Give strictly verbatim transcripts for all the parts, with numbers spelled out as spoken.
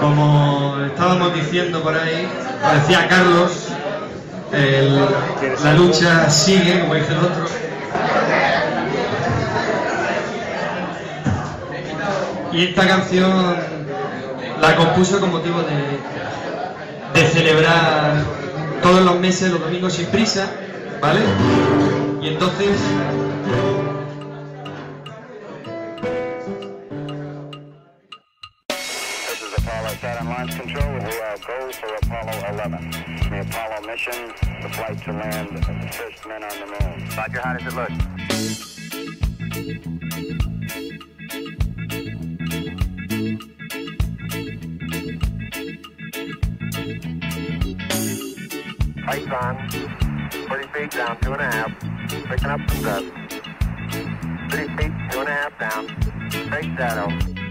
Como estábamos diciendo por ahí, como decía Carlos, el, la lucha sigue, como dice el otro. Y esta canción la compuso con motivo de, de celebrar todos los meses, los domingos sin prisa, ¿vale? Y entonces... Saturn Launch Control, we are go for Apollo eleven. The Apollo mission, the flight to land the first men on the moon. Roger, how does it look? Lights on, thirty feet down, two and a half, picking up some dust. thirty feet, two and a half down, straight shadow.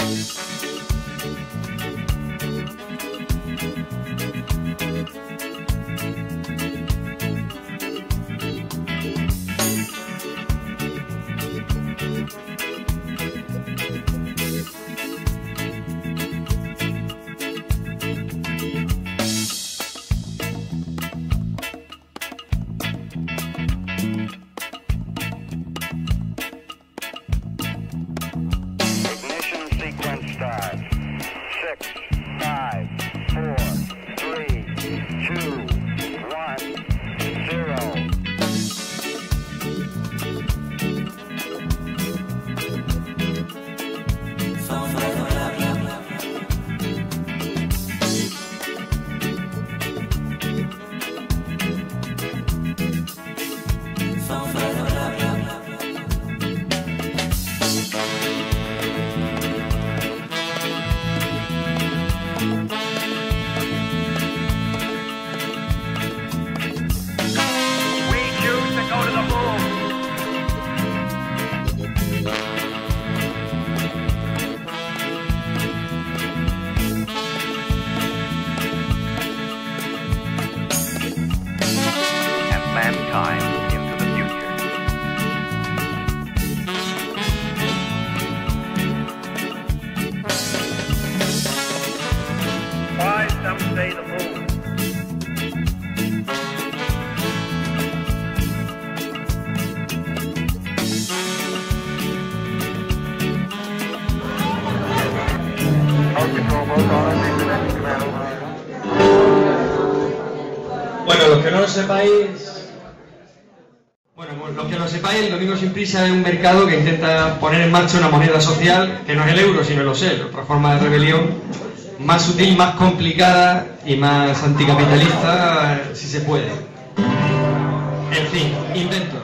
Bueno, los que no lo sepáis, bueno, pues los que no lo sepáis, el Domingo Sin Prisa es un mercado que intenta poner en marcha una moneda social que no es el euro, sino el OSER, otra forma de rebelión más sutil, más complicada y más anticapitalista, si se puede. En fin, invento.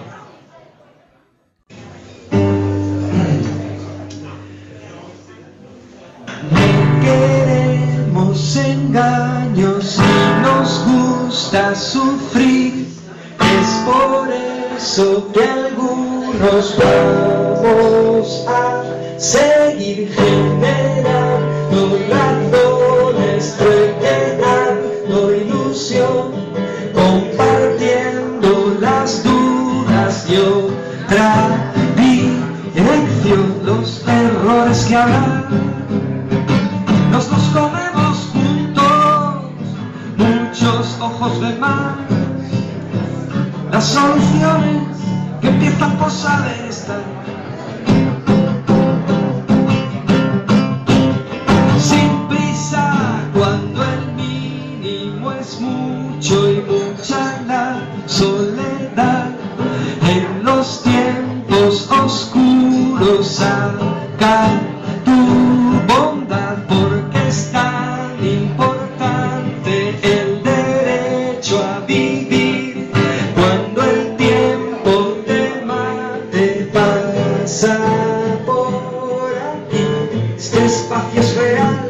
No queremos engaños y nos gusta sufrir. Es por eso que algunos vamos a seguir generando razones, rellenando ilusión, compartiendo las dudas y otra dirección. Los errores que habrá nos los comemos juntos, muchos ojos ven más. Las soluciones que empiezan por saber estar. Sin prisa, cuando el mínimo es mucho y mucha la soledad. En los tiempos oscuros saca tu bondad, porque es tan importante el derecho a vivir. Cuando el tiempo te mate, pasa por aquí. Este espacio es real.